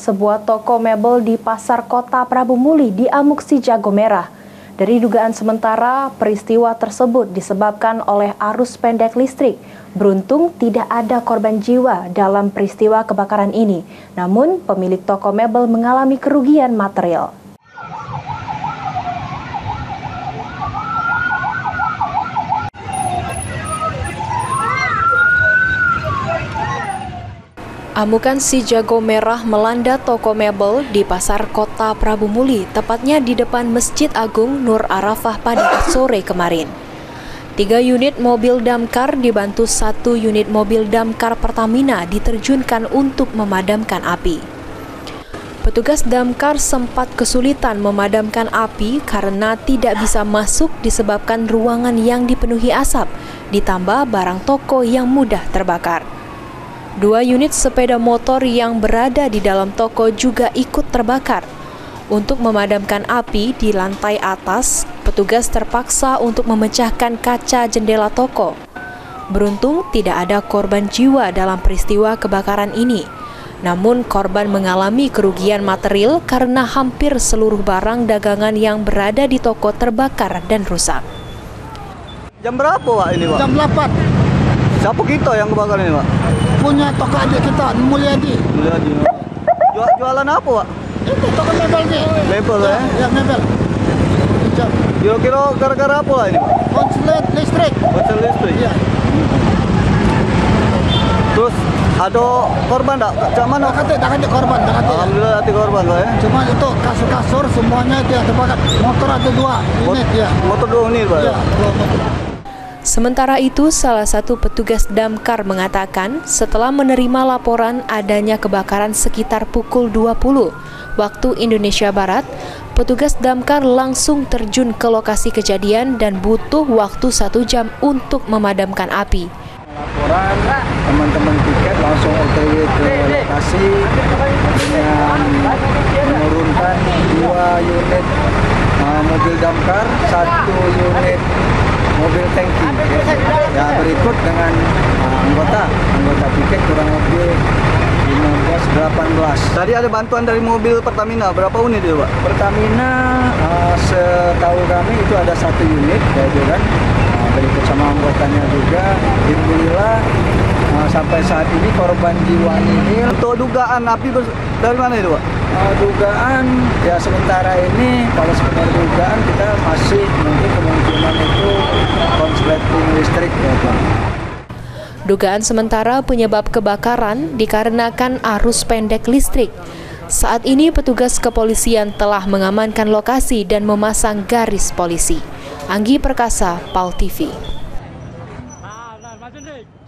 sebuah toko mebel di Pasar Kota Prabu Muli diamuk si jago merah. Dari dugaan sementara, peristiwa tersebut disebabkan oleh arus pendek listrik. Beruntung tidak ada korban jiwa dalam peristiwa kebakaran ini. Namun, pemilik toko mebel mengalami kerugian material. Amukan si jago merah melanda toko mebel di Pasar Kota Prabu Muli, tepatnya di depan Masjid Agung Nur Arafah pada sore kemarin. 3 unit mobil damkar dibantu 1 unit mobil damkar Pertamina diterjunkan untuk memadamkan api. Petugas damkar sempat kesulitan memadamkan api karena tidak bisa masuk disebabkan ruangan yang dipenuhi asap, ditambah barang toko yang mudah terbakar. 2 unit sepeda motor yang berada di dalam toko juga ikut terbakar. Untuk memadamkan api di lantai atas, petugas terpaksa untuk memecahkan kaca jendela toko. Beruntung tidak ada korban jiwa dalam peristiwa kebakaran ini. Namun korban mengalami kerugian material karena hampir seluruh barang dagangan yang berada di toko terbakar dan rusak. Jam berapa Pak ini Pak? Jam 8. Siapa kita yang kebakaran ini Pak? Punya toko adik kita, Mulyadi. Mulyadi. Jualan apa Pak? Itu toko mebel nih. Mebel ya? Ya mebel. Kira-kira gara-gara apa lah ini Pak? Konslet listrik. Konslet listrik? Iya. Terus ada korban tak? Cak mana? Tak ada korban. Alhamdulillah ada korban Pak ya? Cuma itu kasur-kasur semuanya itu yang terbakar. Motor ada 2 unit ya. Motor 2 unit Pak? Ya, 2 motor. Sementara itu, salah satu petugas damkar mengatakan setelah menerima laporan adanya kebakaran sekitar pukul 20 waktu Indonesia Barat, petugas damkar langsung terjun ke lokasi kejadian dan butuh waktu 1 jam untuk memadamkan api. Laporan, teman-teman tiket langsung OTW ke lokasi dengan menurunkan 2 unit mobil damkar, 1 unit mobil tangki. Ya, berikut dengan anggota piket kurang lebih 15-18. Tadi ada bantuan dari mobil Pertamina, berapa unit itu Pak? Pertamina setahu kami itu ada 1 unit ya kan. Berikut sama anggotanya juga. Alhamdulillah sampai saat ini korban jiwa nihil. Untuk dugaan api dari mana itu Pak? Dugaan ya sementara ini kalau sekedar dugaan kita masih mungkin kemungkinan itu konsleting listrik ya Pak. Dugaan sementara penyebab kebakaran dikarenakan arus pendek listrik. Saat ini petugas kepolisian telah mengamankan lokasi dan memasang garis polisi. Anggi Perkasa, PAL TV.